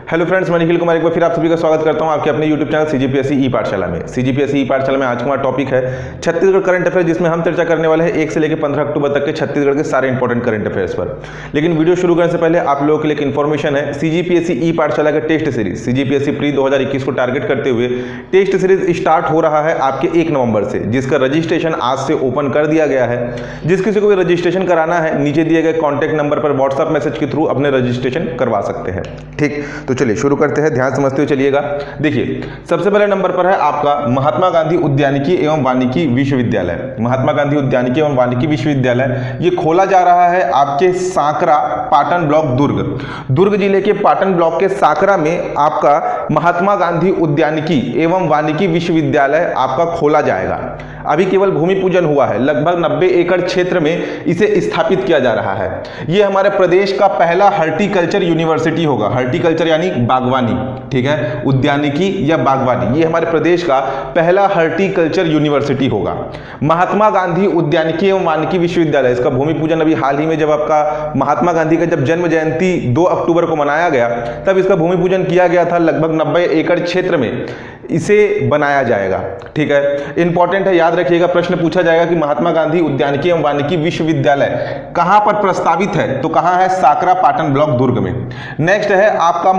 Hello friends, मैं निखिल कुमार एक बार फिर आप सभी का स्वागत करता हूं आपके अपने यूट्यूब चैनल सीजीपीएससी ई पाठशाला में। सीजीपीएससी ई पाठशाला में आज का हमारा टॉपिक है छत्तीसगढ़ करंट अफेयर, जिसमें हम चर्चा करने वाले हैं 1 से लेकर 15 अक्टूबर तक के छत्तीसगढ़ के सारे इंपॉर्टेंट करंट अफेयर्स पर। लेकिन वीडियो शुरू करने से पहले आप लोगों के लिए एक इन्फॉर्मेशन है। सीजीपीएससी ई पाठशाला का टेस्ट सीरीज सीजीपीएससी प्री 2021 को टारगेट करते हुए टेस्ट सीरीज स्टार्ट हो रहा है आपके 1 नवंबर से, जिसका रजिस्ट्रेशन आज से ओपन कर दिया गया है। जिस किसी को भी रजिस्ट्रेशन कराना है, नीचे दिए गए कॉन्टैक्ट नंबर पर व्हाट्सएप मैसेज के थ्रू अपने रजिस्ट्रेशन करवा सकते हैं। ठीक, तो चलिए शुरू करते हैं, ध्यान समझते हुए चलिएगा। देखिए, सबसे पहले नंबर पर है आपका महात्मा गांधी उद्यानिकी एवं वानिकी विश्वविद्यालय। महात्मा गांधी उद्यानिकी एवं वानिकी विश्वविद्यालय ये खोला जा रहा है आपके सांकरा पाटन ब्लॉक दुर्ग जिले के पाटन ब्लॉक के सांकरा में आपका महात्मा गांधी उद्यानिकी एवं वानिकी विश्वविद्यालय आपका खोला जाएगा। अभी केवल भूमि पूजन हुआ है, लगभग 90 एकड़ क्षेत्र में इसे स्थापित किया जा रहा है। ये हमारे प्रदेश का पहला हॉर्टिकल्चर यूनिवर्सिटी होगा। हॉर्टिकल्चर यानी बागवानी, ठीक है, उद्यानिकी या बागवानी, ये हमारे प्रदेश का पहला हॉर्टिकल्चर यूनिवर्सिटी होगा। महात्मा गांधी उद्यानिकी एवं वानिकी विश्वविद्यालय, इसका भूमि पूजन अभी हाल ही में, जब आपका महात्मा गांधी का जब जन्म जयंती 2 अक्टूबर को मनाया गया, तब इसका भूमि पूजन किया गया था। लगभग 90 एकड़ क्षेत्र में इसे बनाया जाएगा। ठीक है, इंपॉर्टेंट है, याद रखिएगा, प्रश्न पूछा जाएगा कि महात्मा गांधी उद्यानिकी एवं वानिकी विश्वविद्यालय कहां पर प्रस्तावित है, तो कहां है? सांकरा पाटन ब्लॉक दुर्ग में। नेक्स्ट है आपका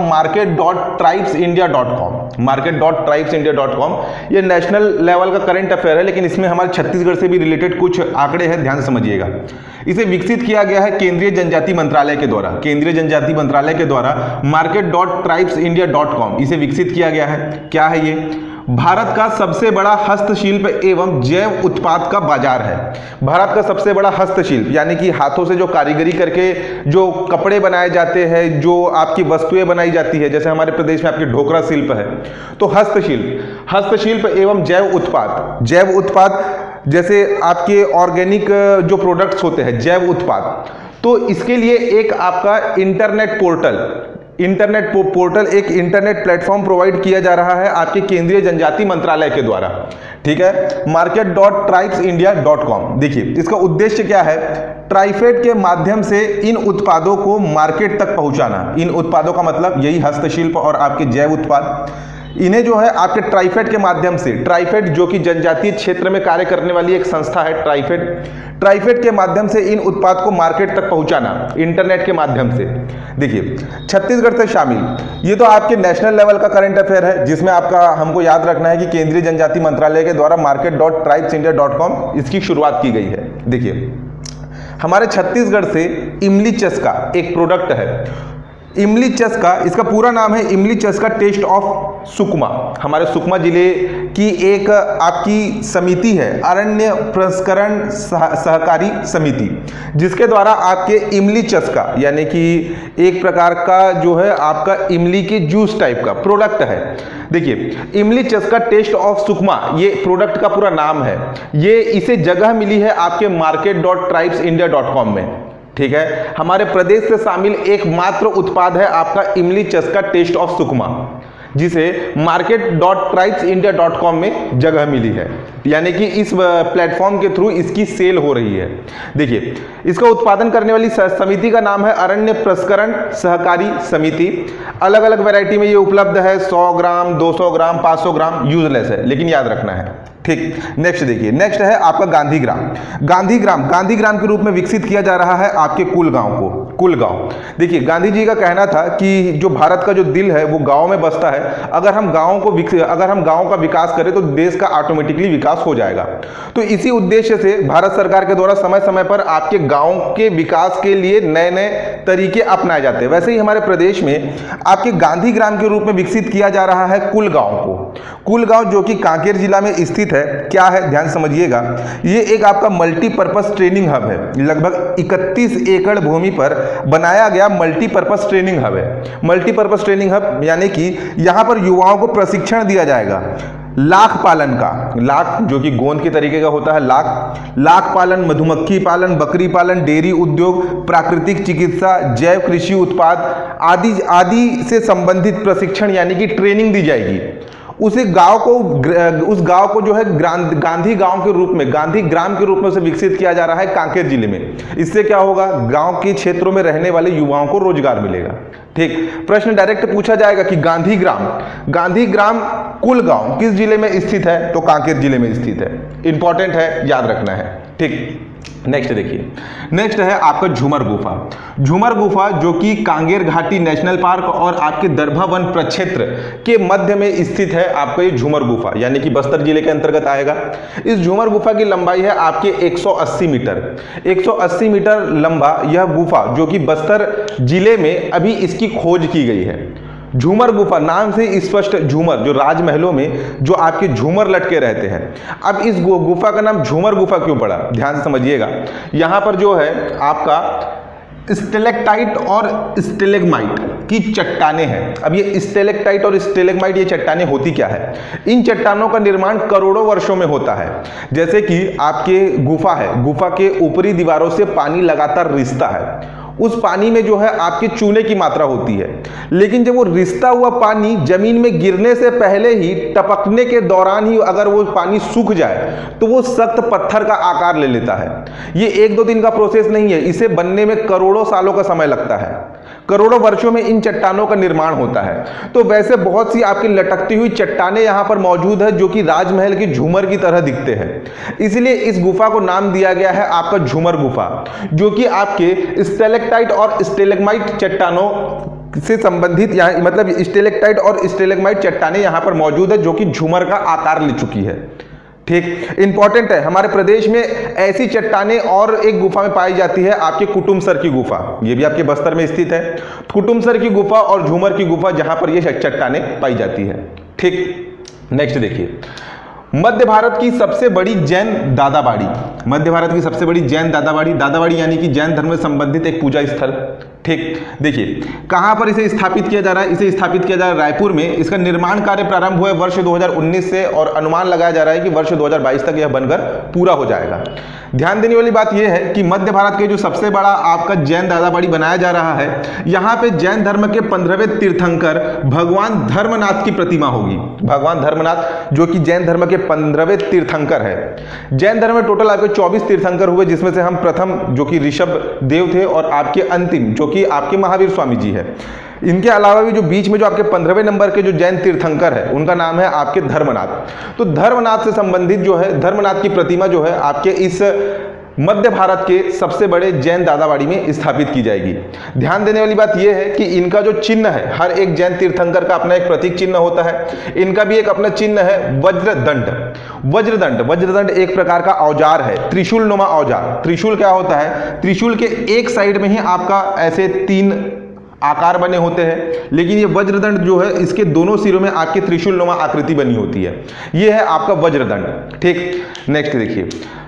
market.tribesindia.com। market.tribesindia.com ये नेशनल लेवल का करंट अफेयर है, लेकिन इसमें हमारे छत्तीसगढ़ से भी रिलेटेड कुछ आंकड़े हैं, ध्यान समझिएगा। इसे विकसित किया गया है केंद्रीय जनजाति मंत्रालय के द्वारा। केंद्रीय जनजाति मंत्रालय के द्वारा market.tribesindia.com इसे विकसित किया गया है। क्या है ये? भारत का सबसे बड़ा हस्तशिल्प एवं जैव उत्पाद का बाजार है। भारत का सबसे बड़ा हस्तशिल्प यानी कि हाथों से जो कारीगरी करके जो कपड़े बनाए जाते हैं, जो आपकी वस्तुएं बनाई जाती है, जैसे हमारे प्रदेश में आपके ढोकरा शिल्प है, तो हस्तशिल्प एवं जैव उत्पाद जैसे आपके ऑर्गेनिक जो प्रोडक्ट्स होते हैं, जैव उत्पाद, तो इसके लिए एक आपका इंटरनेट पोर्टल एक इंटरनेट प्लेटफॉर्म प्रोवाइड किया जा रहा है आपके केंद्रीय जनजाति मंत्रालय के द्वारा। ठीक है, market.tribesindia.com। देखिए, इसका उद्देश्य क्या है? ट्राइफेड के माध्यम से इन उत्पादों को मार्केट तक पहुंचाना। इन उत्पादों का मतलब यही हस्तशिल्प और आपके जैव उत्पाद, इन्हें जो है आपके ट्राइफेड के माध्यम से, ट्राइफेड जो कि जनजातीय क्षेत्र में कार्य करने वाली एक संस्था है, ट्राइफेड के माध्यम से इन उत्पाद को मार्केट तक पहुंचाना इंटरनेट के माध्यम से। देखिए, छत्तीसगढ़ से शामिल, ये तो आपके नेशनल लेवल का करंट अफेयर है, जिसमें आपका हमको याद रखना है कि केंद्रीय जनजाति मंत्रालय के द्वारा market.tribesindia.com इसकी शुरुआत की गई है। देखिए, हमारे छत्तीसगढ़ से इमली चस्का एक प्रोडक्ट है। इमली चस्का, इसका पूरा नाम है इमली चस्का टेस्ट ऑफ सुकमा। हमारे सुकमा जिले की एक आपकी समिति है, अरण्य प्रसंस्करण सहकारी समिति, जिसके द्वारा आपके इमली चस्का यानी कि एक प्रकार का जो है आपका इमली के जूस टाइप का प्रोडक्ट है। देखिए, इमली चस्का टेस्ट ऑफ सुकमा ये प्रोडक्ट का पूरा नाम है। ये इसे जगह मिली है आपके market.tribesindia.com में। ठीक है, हमारे प्रदेश से शामिल एकमात्र उत्पाद है आपका इमली चस्का टेस्ट ऑफ सुकमा, जिसे market.tribesindia.com में जगह मिली है, यानी कि इस प्लेटफॉर्म के थ्रू इसकी सेल हो रही है। देखिए, इसका उत्पादन करने वाली समिति का नाम है अरण्य प्रसंस्करण सहकारी समिति। अलग अलग वैरायटी में ये उपलब्ध है, 100 ग्राम, 200 ग्राम, 500 ग्राम, यूजलेस है, लेकिन याद रखना है। ठीक, नेक्स्ट देखिए, नेक्स्ट है आपका गांधीग्राम के रूप में विकसित किया जा रहा है आपके कुलगांव। देखिए, गांधी जी का कहना था कि जो भारत का जो दिल है वो गांव में बसता है। अगर हम गांव का विकास करें तो देश का ऑटोमेटिकली विकास हो जाएगा। तो इसी उद्देश्य से भारत सरकार के द्वारा समय समय पर आपके गांव के विकास के लिए नए नए तरीके अपनाए जाते हैं। वैसे ही हमारे प्रदेश में आपके गांधीग्राम के रूप में विकसित किया जा रहा है कुलगांव, जो कि कांकेर जिला में स्थित है। क्या है? ध्यान समझिएगा, ये एक आपका मल्टीपर्पस ट्रेनिंग हब है। लगभग 31 एकड़ भूमि पर बनाया गया मल्टीपर्पस ट्रेनिंग हब है। मल्टीपर्पस ट्रेनिंग हब यानी कि यहां पर युवाओं को प्रशिक्षण दिया जाएगा लाख पालन का, लाख जो कि गोंद के तरीके का होता है, लाख पालन, मधुमक्खी पालन, बकरी पालन, डेयरी उद्योग, प्राकृतिक चिकित्सा, जैव कृषि उत्पाद आदि से संबंधित प्रशिक्षण यानी कि ट्रेनिंग दी जाएगी। उस गांव को जो है गांधी गांव के रूप में, गांधी ग्राम के रूप में उसे विकसित किया जा रहा है कांकेर जिले में। इससे क्या होगा, गांव के क्षेत्रों में रहने वाले युवाओं को रोजगार मिलेगा। ठीक, प्रश्न डायरेक्ट पूछा जाएगा कि गांधी ग्राम कुल गांव किस जिले में स्थित है, तो कांकेर जिले में स्थित है। इंपॉर्टेंट है, याद रखना है। ठीक, नेक्स्ट देखिए, नेक्स्ट है आपका झूमर गुफा। झूमर गुफा जो कि कांगेर घाटी नेशनल पार्क और आपके दरभा वन प्रक्षेत्र के मध्य में स्थित है आपका ये झूमर गुफा, यानी कि बस्तर जिले के अंतर्गत आएगा। इस झूमर गुफा की लंबाई है आपके 180 मीटर, 180 मीटर लंबा यह गुफा जो कि बस्तर जिले में अभी इसकी खोज की गई है। झूमर गुफा नाम से स्पष्ट, झूमर जो राजमहलों में जो आपके झूमर लटके रहते हैं। अब इस गुफा का नाम झूमर गुफा क्यों पड़ा, ध्यान से समझिएगा। यहां पर जो है आपका स्टेलेक्टाइट और स्टेलेग्माइट की चट्टानें हैं। अब ये स्टेलेक्टाइट और स्टेलेग्माइट ये चट्टानें होती क्या है, इन चट्टानों का निर्माण करोड़ों वर्षों में होता है। जैसे कि आपके गुफा है, गुफा के ऊपरी दीवारों से पानी लगातार रिसता है, उस पानी में जो है आपके चूने की मात्रा होती है, लेकिन जब वो रिसता हुआ पानी जमीन में गिरने से पहले ही, टपकने के दौरान ही अगर वो पानी सूख जाए तो वो सख्त पत्थर का आकार ले लेता है। ये 1-2 दिन का प्रोसेस नहीं है, इसे बनने में करोड़ों सालों का समय लगता है। करोड़ों वर्षों में इन चट्टानों का निर्माण होता है। तो वैसे बहुत सी आपकी लटकती हुई चट्टानें यहां पर मौजूद है जो कि राजमहल के झूमर की तरह दिखते हैं, इसलिए इस गुफा को नाम दिया गया है आपका झूमर गुफा, जो कि आपके स्टेलेक्टाइट और स्टेलेग्माइट चट्टानों से संबंधित, यहाँ मतलब स्टेलेक्टाइट और स्टेलेग्माइट चट्टानें यहां पर मौजूद है जो कि झूमर का आकार ले चुकी है। ठीक, इंपॉर्टेंट है, हमारे प्रदेश में ऐसी चट्टानें और एक गुफा में पाई जाती है आपके कुटुमसर की गुफा, ये भी आपके बस्तर में स्थित है। कुटुमसर की गुफा और झूमर की गुफा जहां पर ये चट्टानें पाई जाती है। ठीक, नेक्स्ट देखिए, मध्य भारत की सबसे बड़ी जैन दादाबाड़ी। मध्य भारत की सबसे बड़ी जैन दादाबाड़ी, दादाबाड़ी यानी कि जैन धर्म से संबंधित एक पूजा स्थल। ठीक, देखिए कहां पर इसे स्थापित किया जा रहा है, इसे स्थापित किया जा रहा है रायपुर में। इसका निर्माण कार्य प्रारंभ हुआ है वर्ष 2019 से और अनुमान लगाया जा रहा है कि वर्ष 2022 तक यह बनकर पूरा हो जाएगा। ध्यान देने वाली बात यह है कि मध्य भारत के जो सबसे बड़ा आपका जैन दादाबाड़ी बनाया जा रहा है, यहां पे जैन धर्म के 15वें तीर्थंकर भगवान धर्मनाथ की प्रतिमा होगी। भगवान धर्मनाथ जो कि जैन धर्म के 15वें तीर्थंकर है। जैन धर्म में टोटल आपके 24 तीर्थंकर हुए, जिसमें से हम प्रथम जो कि ऋषभ देव थे और आपके अंतिम जो कि आपके महावीर स्वामी जी है। इनके अलावा भी जो बीच में जो आपके 15वें नंबर के जो जैन तीर्थंकर है उनका नाम है आपके धर्मनाथ। तो धर्मनाथ से संबंधित जो है, धर्मनाथ की प्रतिमा जो है आपके इस मध्य भारत के सबसे बड़े जैन दादाबाड़ी में स्थापित की जाएगी। ध्यान देने वाली बात यह है कि इनका जो चिन्ह है, हर एक जैन तीर्थंकर का अपना एक प्रतीक चिन्ह होता है, इनका भी एक अपना चिन्ह है वज्रदंड। वज्रदंड एक प्रकार का औजार है, त्रिशूल नुमा औजार। त्रिशूल क्या होता है, त्रिशूल के एक साइड में ही आपका ऐसे 3 आकार बने होते हैं, लेकिन ये वज्रदंड जो है इसके दोनों सिरों में आपके त्रिशूल नुमा आकृति बनी होती है, ये है आपका वज्रदंड। ठीक, नेक्स्ट देखिए,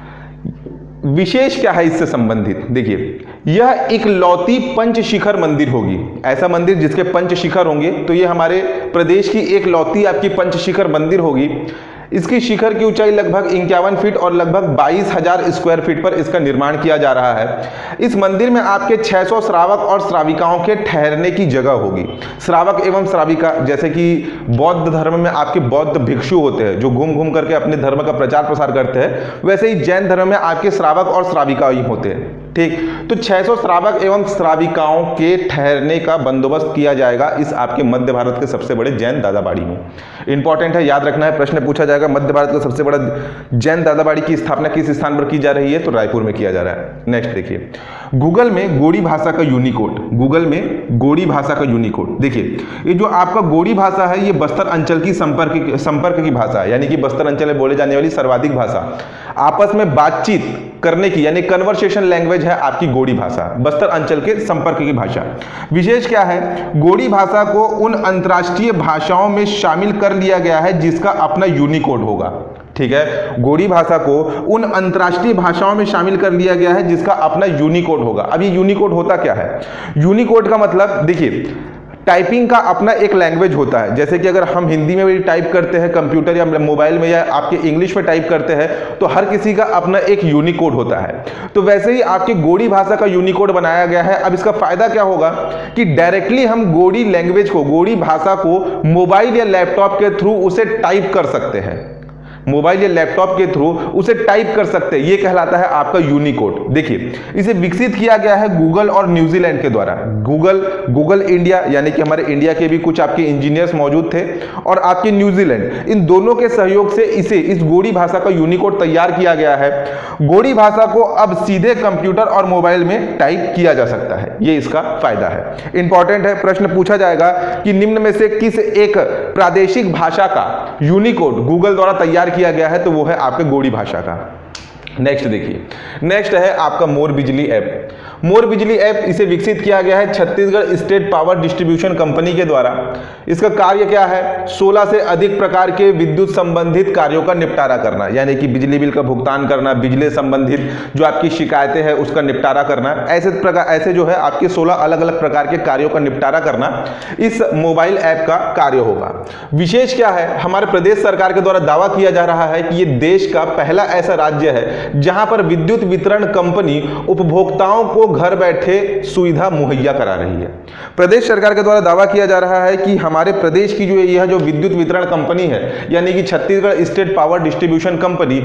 विशेष क्या है इससे संबंधित। देखिए, यह एक लौती पंचशिखर मंदिर होगी। ऐसा मंदिर जिसके पंचशिखर होंगे, तो ये हमारे प्रदेश की एक लौती आपकी पंचशिखर मंदिर होगी। इसकी शिखर की ऊंचाई लगभग 51 फीट और लगभग 22,000 स्क्वायर फीट पर इसका निर्माण किया जा रहा है। इस मंदिर में आपके 600 श्रावक और श्राविकाओं के ठहरने की जगह होगी। श्रावक एवं श्राविका, जैसे कि बौद्ध धर्म में आपके बौद्ध भिक्षु होते हैं जो घूम घूम करके अपने धर्म का प्रचार प्रसार करते हैं, वैसे ही जैन धर्म में आपके श्रावक और श्राविका ही होते हैं। ठीक, तो 600 श्रावक एवं श्राविकाओं के ठहरने का बंदोबस्त किया जाएगा इस आपके मध्य भारत के सबसे बड़े जैन दादाबाड़ी में। इंपॉर्टेंट है, याद रखना है, प्रश्न पूछा जाएगा मध्य भारत का सबसे बड़ा जैन दादाबाड़ी की स्थापना किस स्थान पर की जा रही है, तो रायपुर में किया जा रहा है। नेक्स्ट देखिए, गूगल में गोड़ी भाषा का यूनिकोड। गूगल में गोड़ी भाषा का यूनिकोड। देखिए, ये जो आपका गोड़ी भाषा है, ये बस्तर अंचल की संपर्क की भाषा है, यानी कि बस्तर अंचल में बोले जाने वाली सर्वाधिक भाषा, आपस में बातचीत करने की यानी कन्वर्सेशन लैंग्वेज है आपकी गोड़ी भाषा, बस्तर अंचल के संपर्क की भाषा। विशेष क्या है, गोड़ी भाषा को उन अंतर्राष्ट्रीय भाषाओं में शामिल कर लिया गया है जिसका अपना यूनिकोड होगा। ठीक है, गोड़ी भाषा को उन अंतर्राष्ट्रीय भाषाओं में शामिल कर लिया गया है जिसका अपना यूनिकोड होगा। अब ये यूनिकोड होता क्या है, यूनिकोड का मतलब देखिए, टाइपिंग का अपना एक लैंग्वेज होता है। जैसे कि अगर हम हिंदी में भी टाइप करते हैं कंप्यूटर या मोबाइल में, या आपके इंग्लिश में टाइप करते हैं, तो हर किसी का अपना एक यूनिकोड होता है। तो वैसे ही आपके गोडी भाषा का यूनिकोड बनाया गया है। अब इसका फायदा क्या होगा कि डायरेक्टली हम गोडी लैंग्वेज को, गोडी भाषा को मोबाइल या लैपटॉप के थ्रू उसे टाइप कर सकते हैं, मोबाइल या लैपटॉप के थ्रू उसे टाइप कर सकते हैं। यह कहलाता है आपका यूनिकोड। देखिए, इसे विकसित किया गया है गूगल और न्यूजीलैंड के द्वारा। गूगल इंडिया, यानी कि हमारे इंडिया के भी कुछ आपके इंजीनियर्स मौजूद थे, और आपके न्यूजीलैंड, इन दोनों के सहयोग से इस गोडी भाषा का यूनिकोड तैयार किया गया है। गोडी भाषा को अब सीधे कंप्यूटर और मोबाइल में टाइप किया जा सकता है। यह इसका फायदा है। इंपॉर्टेंट है, प्रश्न पूछा जाएगा कि निम्न में से किस एक प्रादेशिक भाषा का यूनिकोड गूगल द्वारा तैयार किया गया है, तो वो है आपके गोडी भाषा का। नेक्स्ट देखिए, नेक्स्ट है आपका मोर बिजली ऐप। मोर बिजली ऐप इसे विकसित किया गया है Chhattisgarh state power distribution company के द्वारा। इसका कार्य क्या है? 16 से अधिक प्रकार के विद्युत संबंधित कार्यों का निपटारा करना, यानी कि बिजली बिल का भुगतान करना, बिजली संबंधित जो आपकी शिकायतें हैं उसका निपटारा करना, ऐसे जो है आपके 16 अलग अलग प्रकार के कार्यों का निपटारा करना इस मोबाइल ऐप का कार्य होगा। विशेष क्या है? हमारे प्रदेश सरकार के द्वारा दावा किया जा रहा है कि ये देश का पहला ऐसा राज्य है जहां पर विद्युत वितरण कंपनी उपभोक्ताओं को घर बैठे सुविधा मुहैया करा रही है। प्रदेश सरकार के द्वारा दावा किया जा रहा है कि हमारे प्रदेश की यह जो विद्युत वितरण कंपनी है, यानी कि Chhattisgarh state power distribution company,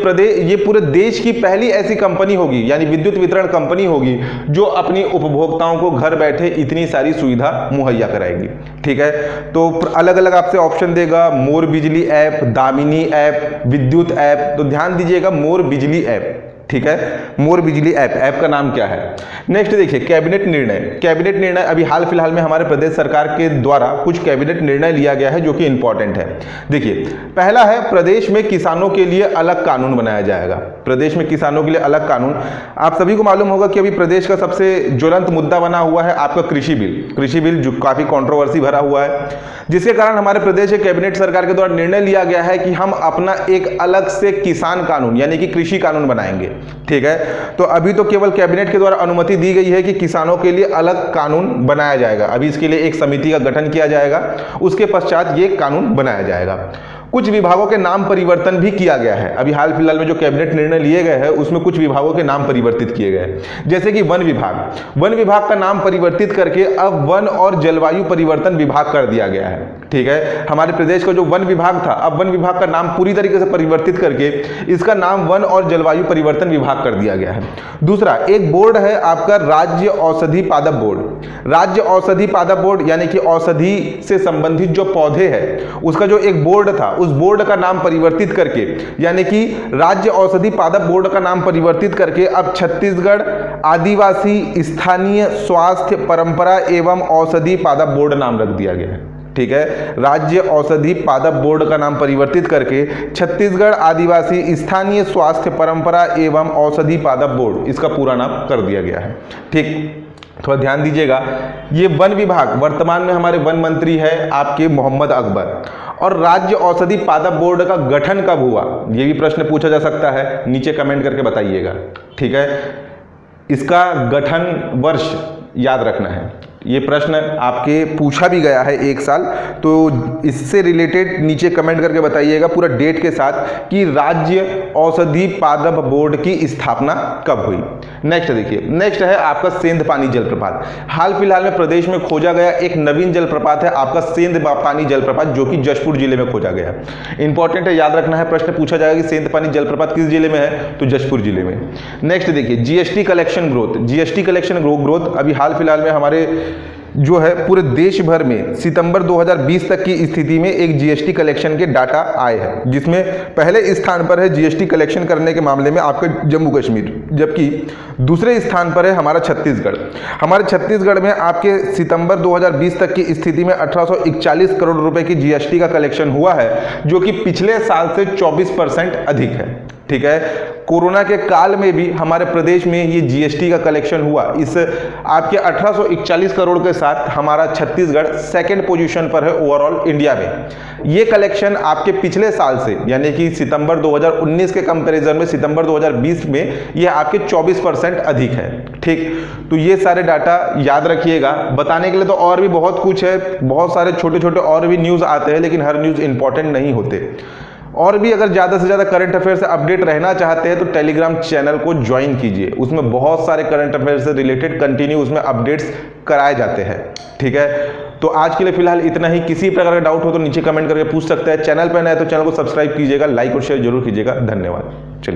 ये पूरे देश की पहली ऐसी कंपनी होगी, यानी विद्युत वितरण कंपनी होगी जो अपनी उपभोक्ताओं को घर बैठे इतनी सारी सुविधा मुहैया कराएगी। ठीक है, तो अलग अलग आपसे ऑप्शन देगा, Mor Bijli app, Damini app, Vidyut app. तो ध्यान दीजिएगा, मोर बिजली ऐप। ठीक है, मोर बिजली ऐप का नाम क्या है? नेक्स्ट देखिए, कैबिनेट निर्णय। कैबिनेट निर्णय अभी हाल फिलहाल में हमारे प्रदेश सरकार के द्वारा कुछ कैबिनेट निर्णय लिया गया है जो कि इंपॉर्टेंट है। देखिए, पहला है प्रदेश में किसानों के लिए अलग कानून बनाया जाएगा। प्रदेश में किसानों के लिए अलग कानून। आप सभी को मालूम होगा कि अभी प्रदेश का सबसे ज्वलंत मुद्दा बना हुआ है आपका कृषि बिल। कृषि बिल जो काफी कंट्रोवर्सी भरा हुआ है, जिसके कारण हमारे प्रदेश के कैबिनेट सरकार के द्वारा निर्णय लिया गया है कि हम अपना एक अलग से किसान कानून, यानी कि कृषि कानून बनाएंगे। ठीक है, तो अभी तो केवल कैबिनेट के द्वारा अनुमति दी गई है कि किसानों के लिए अलग कानून बनाया जाएगा। अभी इसके लिए एक समिति का गठन किया जाएगा, उसके पश्चात ये कानून बनाया जाएगा। कुछ विभागों के नाम परिवर्तन भी किया गया है। अभी हाल फिलहाल में जो कैबिनेट निर्णय लिए गए हैं उसमें कुछ विभागों के नाम परिवर्तित किए गए हैं। जैसे कि वन विभाग का नाम परिवर्तित करके अब वन और जलवायु परिवर्तन विभाग कर दिया गया है। ठीक है, हमारे प्रदेश का जो वन विभाग था, अब वन विभाग का नाम पूरी तरीके से परिवर्तित करके इसका नाम वन और जलवायु परिवर्तन विभाग कर दिया गया है। दूसरा, एक बोर्ड है आपका राज्य औषधि पादप बोर्ड। राज्य औषधि पादप बोर्ड, यानी कि औषधि से संबंधित जो पौधे हैं उसका जो एक बोर्ड था, उस बोर्ड का नाम परिवर्तित करके, यानी कि राज्य औषधि पादप बोर्ड का नाम परिवर्तित करके अब छत्तीसगढ़ आदिवासी स्थानीय स्वास्थ्य परंपरा एवं औषधि पादप बोर्ड नाम रख दिया गया है। ठीक है, राज्य औषधि पादप बोर्ड का नाम परिवर्तित करके छत्तीसगढ़ आदिवासी स्थानीय स्वास्थ्य परंपरा एवं औषधि पादप बोर्ड, इसका पूरा नाम कर दिया गया है। ठीक, थोड़ा ध्यान दीजिएगा। ये वन विभाग, वर्तमान में हमारे वन मंत्री है आपके मोहम्मद अकबर। और राज्य औषधि पादप बोर्ड का गठन कब हुआ, ये भी प्रश्न पूछा जा सकता है, नीचे कमेंट करके बताइएगा। ठीक है, इसका गठन वर्ष याद रखना है। ये प्रश्न आपके पूछा भी गया है एक साल, तो इससे रिलेटेड नीचे कमेंट करके बताइएगा पूरा डेट के साथ कि राज्य औषधि पादप बोर्ड की स्थापना कब हुई। नेक्स्ट देखिए, नेक्स्ट है आपका सेंध पानी जलप्रपात। हाल फिलहाल में प्रदेश में खोजा गया एक नवीन जलप्रपात है आपका सेंध पानी जलप्रपात, जो कि जशपुर जिले में खोजा गया। इंपॉर्टेंट है, याद रखना है, प्रश्न पूछा जाएगा कि सेंध पानी जलप्रपात किस जिले में है, तो जशपुर जिले में। नेक्स्ट देखिए, GST collection growth. GST collection growth अभी हाल फिलहाल में हमारे जो है पूरे देश भर में सितंबर 2020 तक की स्थिति में एक जीएसटी कलेक्शन के डाटा आए हैं, जिसमें पहले स्थान पर है जीएसटी कलेक्शन करने के मामले में आपका जम्मू कश्मीर, जबकि दूसरे स्थान पर है हमारा छत्तीसगढ़। हमारे छत्तीसगढ़ में आपके सितंबर 2020 तक की स्थिति में 1841 करोड़ रुपए की जीएसटी का कलेक्शन हुआ है, जो कि पिछले साल से 24% अधिक है। ठीक है, कोरोना के काल में भी हमारे प्रदेश में ये जीएसटी का कलेक्शन हुआ। इस आपके 1841 करोड़ के साथ हमारा छत्तीसगढ़ सेकंड पोजीशन पर है ओवरऑल इंडिया में। ये कलेक्शन आपके पिछले साल से यानी कि सितंबर 2019 के कंपैरिजन में सितंबर 2020 में ये आपके 24% अधिक है। ठीक, तो ये सारे डाटा याद रखिएगा। बताने के लिए तो और भी बहुत कुछ है, बहुत सारे छोटे छोटे और भी न्यूज़ आते हैं, लेकिन हर न्यूज़ इंपॉर्टेंट नहीं होते। और भी अगर ज़्यादा से ज़्यादा करंट अफेयर से अपडेट रहना चाहते हैं तो टेलीग्राम चैनल को ज्वाइन कीजिए। उसमें बहुत सारे करंट अफेयर से रिलेटेड कंटिन्यू उसमें अपडेट्स कराए जाते हैं। ठीक है, तो आज के लिए फिलहाल इतना ही। किसी प्रकार का डाउट हो तो नीचे कमेंट करके पूछ सकते हैं। चैनल पर नए तो चैनल को सब्सक्राइब कीजिएगा, लाइक और शेयर जरूर कीजिएगा। धन्यवाद। चलिए।